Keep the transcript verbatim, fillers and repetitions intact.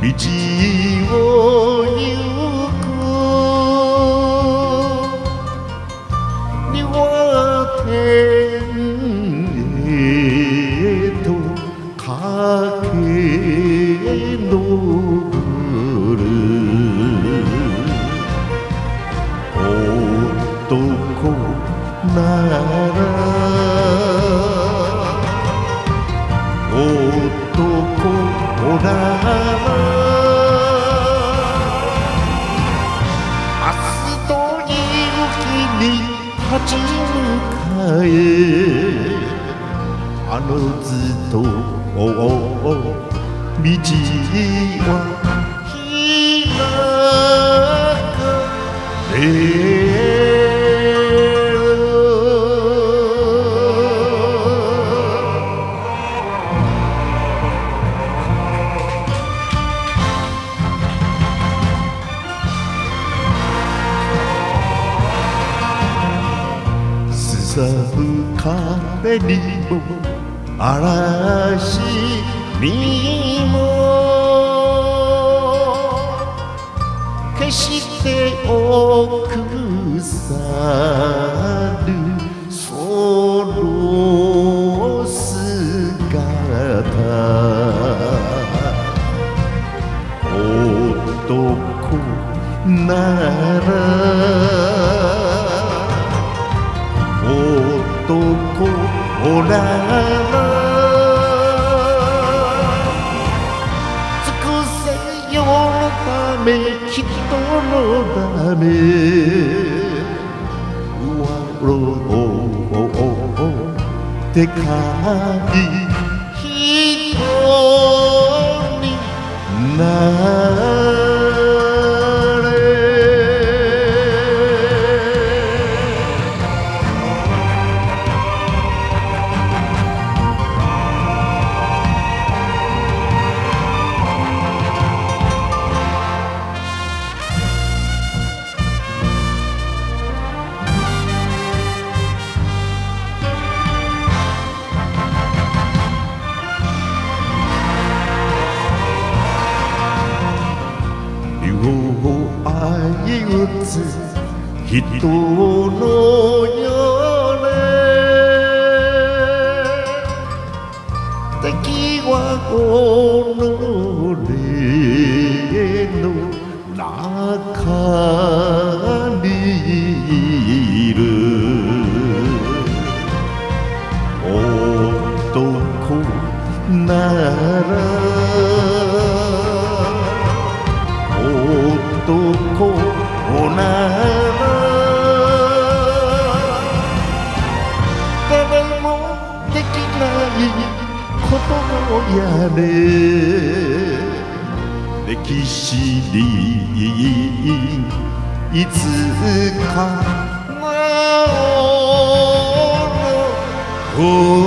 を行くには天へと駆け上る男なら男なら明日という日に立ち向かえあのずっと道は開かれさぶ風にも嵐にも決して奥さるその姿男なら男なら尽くせ世のため人のためうわろうでかい人にな愛打つ人のよね敵は己の中にいる男なら男なら誰もできないことやね歴史にいつかなおの